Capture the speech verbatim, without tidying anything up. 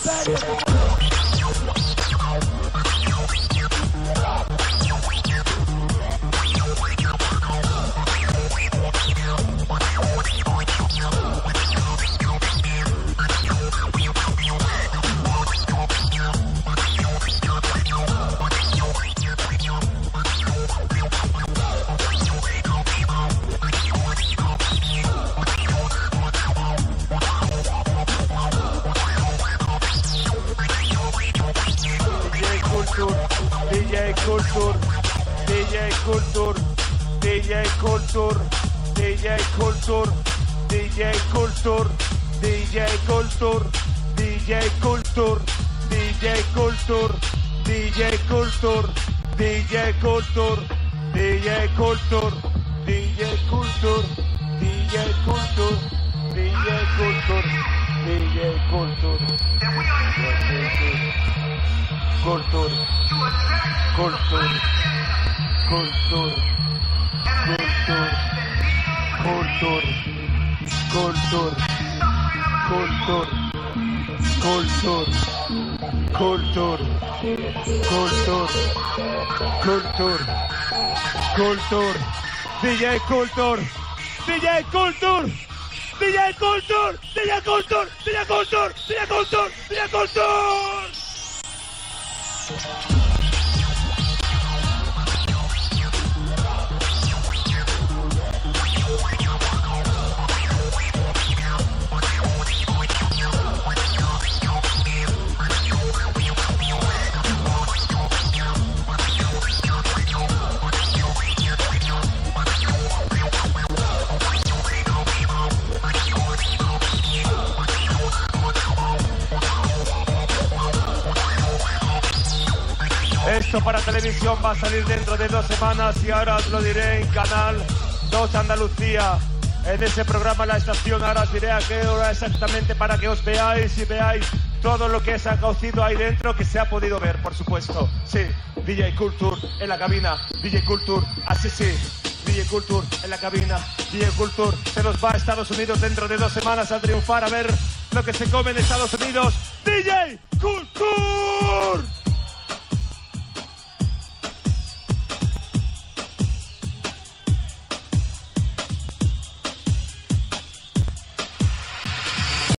Kultur, D J Kultur, D J Kultur, D J Kultur, D J Kultur, D J Kultur, D J Kultur, D J Kultur, D J Kultur, D J Kultur, D J Kultur, D J Kultur, D J Kultur, D J Kultur, D J Kultur, Kultur, Kultur, Kultur, Kultur, Kultur, Kultur, Kultur, Kultur, Kultur, Kultur, Kultur, D J Kultur, D J Kultur, D J Kultur, D J Kultur, D J Kultur, D J Kultur, D J Kultur. Esto para televisión va a salir dentro de dos semanas y ahora os lo diré en Canal dos Andalucía. En ese programa La Estación ahora os diré a qué hora exactamente para que os veáis y veáis todo lo que se ha cocido ahí dentro, que se ha podido ver, por supuesto. Sí, D J Kultur en la cabina, D J Kultur, así sí, D J Kultur en la cabina, D J Kultur se nos va a Estados Unidos dentro de dos semanas a triunfar, a ver lo que se come en Estados Unidos. D J Kultur.